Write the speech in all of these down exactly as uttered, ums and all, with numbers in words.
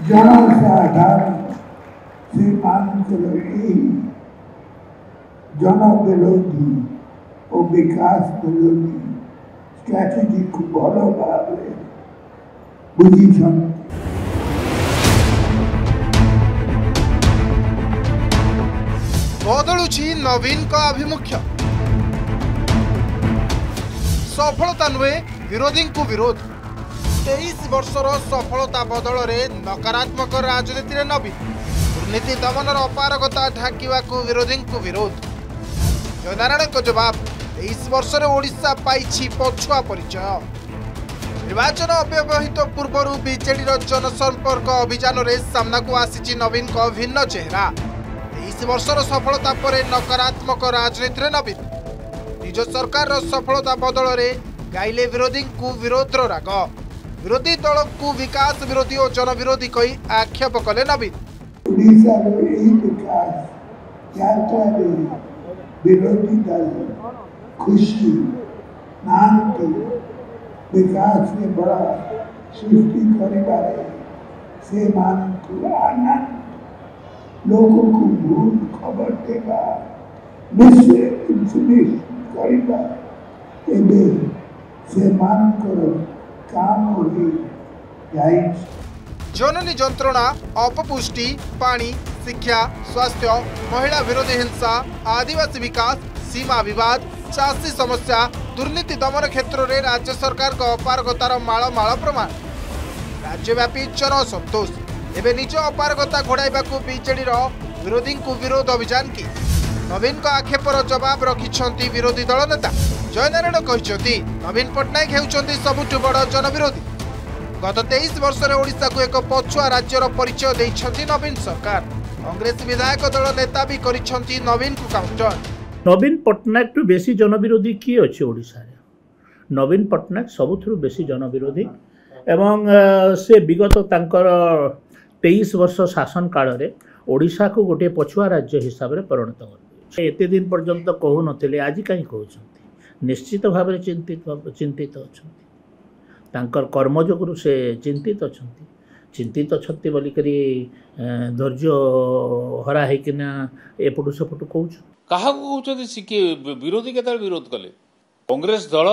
जनसाधारण से मानकर यही जन विरोधी और विकास विरोधी स्ट्रैटेजी को भल भाव बुझी बदलुछि नवीन का आभिमुख्य सफलता नुहे विरोधी को विरोध तेईस वर्षर सफलता बदल में नकारात्मक राजनीति नवीन दुर्नीति दमनर अपारगता ढाकिवा विरोधी को विरोध जयनारायण जवाब तेईस वर्ष ओडिशा पाइछि पछुआ परिचय निर्वाचन अव्यवहित पूर्व बीजेडी जनसंपर्क अभियान में सामना को आसी नवीन को भिन्न चेहरा तेईस वर्षर सफलता पर नकारात्मक राजनीति नवीन निज सरकार सफलता बदल में गाइले विरोधी को विरोध राग विरोधी दल को विकास विरोधी और जन विरोधी कही आक्षेप कले नवीन विरोधी दल खुशी नांति विकास के बड़ा सृष्टि करिबारे से मान को आनंद लोगों को भूल खबर देगा विश्व इंफॉर्मेशन करिबा एबे से मान करो काम होई जाई जननी जंत्रणा अपपुष्टि पानी शिक्षा स्वास्थ्य महिला विरोधी हिंसा आदिवासी विकास सीमा विवाद चाषी समस्या दुर्नीति दमन क्षेत्र में राज्य सरकार को अपारगतार माଳ माଳ प्रमाण राज्यव्यापी जन असंतोष एवं निज अपारगता घोड़ाइबा बीजेडी विरोधी को विरोध अभियान की नवीन को आक्षेपर जवाब रखिंट विरोधी दल नेता जयनारायण कहते नवीन पट्टनायक होउछंती सबुठु बड़ जनविरोधी गत तेईस वर्ष में ओडिशा को एक पछुआ राज्यर परिचय देइछंती नवीन सरकार कांग्रेस विधायक दल नेता भी करिछंती नवीन को काउंटर नवीन पट्टनायक टू बेसी जनविरोधी किए अच्छे ओडिशा रे नवीन पट्टनायक सबुठु बेसी जनविरोधी एवं से विगत तांकर तेईस वर्ष शासन काल रे ओडिशा को गोटे पछुआ राज्य हिसाब से परिणत कर एते दिन पर्यंत कहू नथिले आज कहीं कहउछंती निश्चित भाव में चिंतित चिंतित अच्छंती तांकर कर्म जोगुरु से चिंतित अच्छंती चिंतित अच्छी बोलिकी धैर्य हरा होना एपटू सेपटू कौन क्या कहते विरोधी के विरोध कले कांग्रेस दल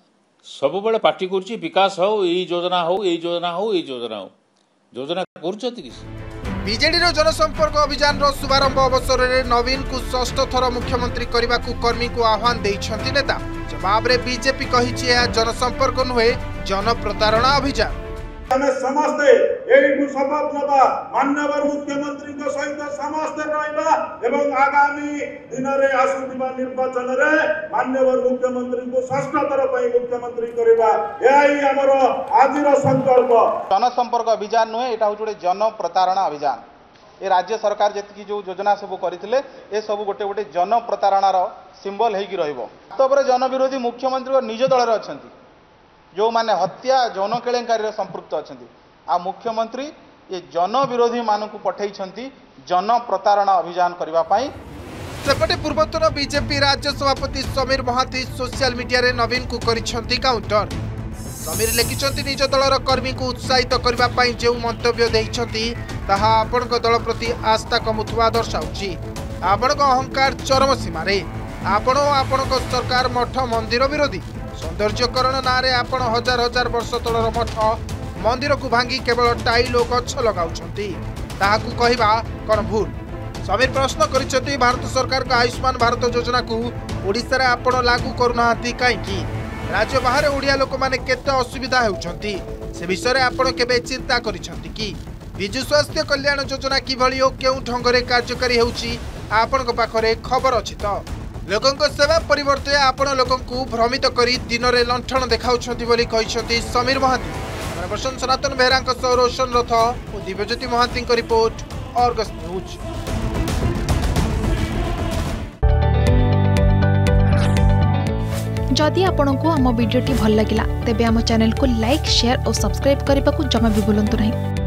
सब बड़े पार्टी कर विकास हो यही योजना हो यही योजना हो यही योजना हो योजना कर बीजेडी जनसंपर्क अभियान शुभारंभ अवसर में नवीन को षष्ठ थर मुख्यमंत्री करने को कर्मी को आह्वान देइछंती नेता जवाब रे बीजेपी कही जनसंपर्क नुहे जन प्रतारणा अभियान आमे समस्ते एइठु शपथ नबा माननीय मुख्यमंत्री को सहित समस्ते रहबा एवं आगामी दिन रे आसुथिबा निर्वाचन रे माननीय मुख्यमंत्री को षष्ठ थर पई मुख्यमंत्री करबा एई हमर आजिर संकल्प जनसंपर्क अभियान नुहे एटा होटे जन प्रतारणा अभियान ए राज्य सरकार जेतकी जो योजना सब करथिले ए सब गोटे गोटे जन प्रतारणार सिंबल हेकी रहइबो तबरे जन विरोधी मुख्यमंत्री निज दल रे अछंती जो माने हत्या जौन केलेंकारी संपृक्त अच्छा आ मुख्यमंत्री ये जन विरोधी मान को पठई जन प्रतारणा अभियान करने सेपटे पूर्वतन बीजेपी राज्य सभापति समीर महांती सोशल मीडिया रे नवीन को करिसेंती काउंटर समीर लिखिसेंती निज दलर कर्मी को उत्साहित करने जो मंतव्य देइछंती ताहा आपनक दल प्रति आस्था कमुथुवा दर्शाउछि आपनक अहंकार चरम सीमा रे आपण आपनक सरकार मठ मंदिर विरोधी सौंदर्यकरण ना रे आपण हजार हजार वर्ष तलर मठ मंदिर को भांगी केवल टाइल और गछ लगाउछंती ताहाकू कहिबा कोन भूल समीर प्रश्न करिसेंती भारत सरकार का आयुष्मान भारत योजना को ओडिसा रे आपण लागू करूनाहांती काईकी राज्य बाहर ओडिया लोक माने केते असुविधा हेउछंती से विषय रे आपण केबे चिंता करिसेंती कि विजु स्वास्थ्य कल्याण योजना किभली ओ केउ ढंगरे कार्यकारी हेउची आपणक पाखरे खबर अछि त लोकों सेवा परिवर्ते आपण लोकों भ्रमित करी दिन में लंठन देखाउछंती समीर महांती सनातन बेहरा रोशन रथ और Divyajyoti Mahanty report Argus news. जदि आपंक आम भिडी भल लगा तेब आम चैनल को लाइक शेयर और सब्सक्राइब करने को जमा भी भूलु नहीं।